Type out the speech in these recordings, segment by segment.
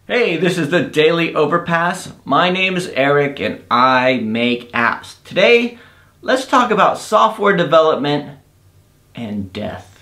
Hey, this is the Daily Overpass. My name is Eric and I make apps. Today, let's talk about software development and death.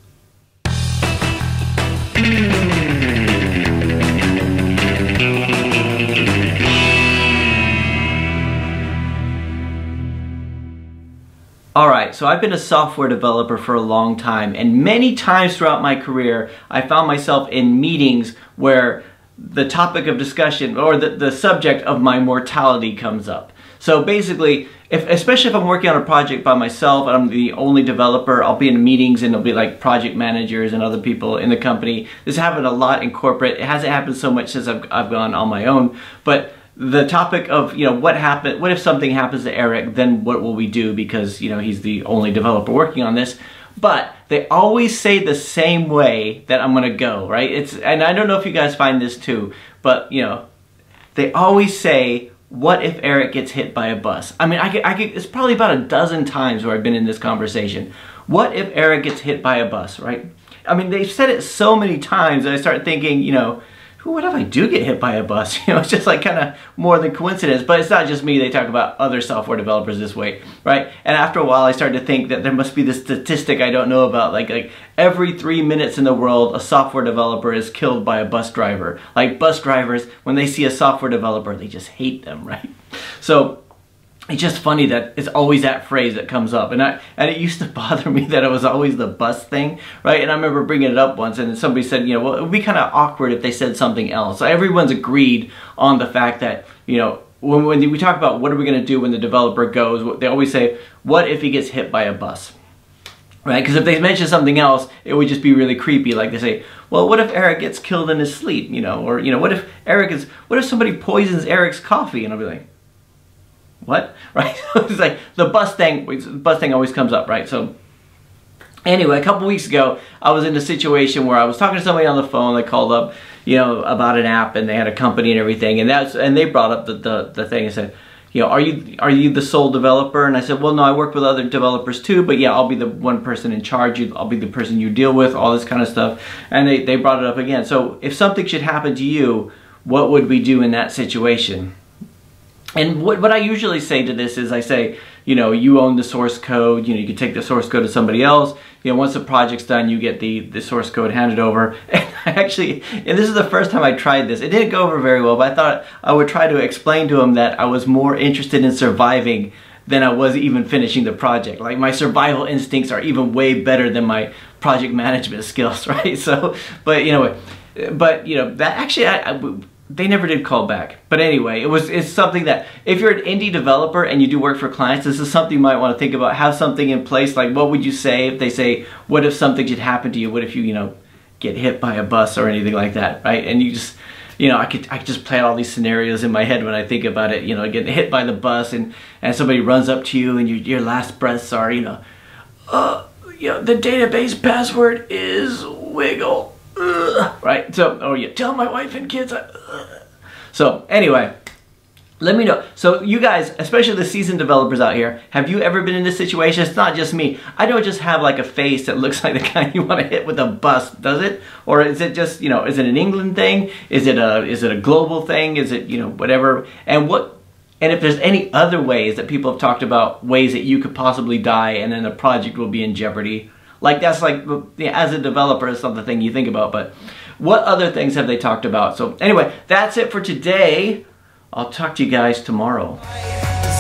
Alright, so I've been a software developer for a long time, and many times throughout my career, I found myself in meetings where the topic of discussion or the subject of my mortality comes up. So basically, especially if I'm working on a project by myself and I'm the only developer, I'll be in meetings and there'll be like project managers and other people in the company. This happened a lot in corporate. It hasn't happened so much since I've gone on my own, but the topic of, what if something happens to Eric, then what will we do, because, he's the only developer working on this. But they always say the same way that I'm gonna go, right? And I don't know if you guys find this too, but they always say, what if Eric gets hit by a bus? I mean, it's probably about a dozen times where I've been in this conversation. What if Eric gets hit by a bus, right? I mean, they've said it so many times that I start thinking, what if I do get hit by a bus? It's just like kind of more than coincidence, but it's not just me. They talk about other software developers this way, right? And after a while, I started to think that there must be this statistic I don't know about, like every 3 minutes in the world, a software developer is killed by a bus driver. Like bus drivers, when they see a software developer, they just hate them, right? So it's just funny that it's always that phrase that comes up, and it used to bother me that it was always the bus thing, right? And I remember bringing it up once, and somebody said, well, it would be kind of awkward if they said something else. So everyone's agreed on the fact that, when we talk about what are we going to do when the developer goes, they always say, what if he gets hit by a bus, right? Because if they mention something else, it would just be really creepy. Like they say, well, what if Eric gets killed in his sleep, or what if somebody poisons Eric's coffee, and I'll be like, what? Right? It's like the bus thing always comes up, right? So anyway, a couple weeks ago, I was in a situation where I was talking to somebody on the phone. They called up, about an app, and they had a company and everything, and they brought up the thing and said, are you the sole developer? And I said, well, no, I work with other developers too, but yeah, I'll be the one person in charge. I'll be the person you deal with, all this kind of stuff. And they brought it up again. So if something should happen to you, what would we do in that situation? And what I usually say to this is I say, you own the source code, you can take the source code to somebody else. Once the project's done, you get the source code handed over. And and this is the first time I tried this. It didn't go over very well, but I thought I would try to explain to him that I was more interested in surviving than I was even finishing the project. Like my survival instincts are even way better than my project management skills, right? So, but that actually, they never did call back. But anyway, it's something that if you're an indie developer and you do work for clients, this is something you might want to think about. Have something in place. Like, what would you say if they say, what if something should happen to you? What if you, get hit by a bus or anything like that, right? And you just, I could just play out all these scenarios in my head when I think about it. Getting hit by the bus and somebody runs up to you and your last breaths are, the database password is wiggle. Right? So, tell my wife and kids. So anyway, let me know. So you guys, especially the seasoned developers out here, have you ever been in this situation? It's not just me. I don't just have like a face that looks like the kind you want to hit with a bus, does it? Or is it just, is it an England thing? Is it a global thing? Is it, whatever? And if there's any other ways that people have talked about, ways that you could possibly die and then the project will be in jeopardy. Like that's like, as a developer, it's not the thing you think about, but what other things have they talked about? So anyway, that's it for today. I'll talk to you guys tomorrow.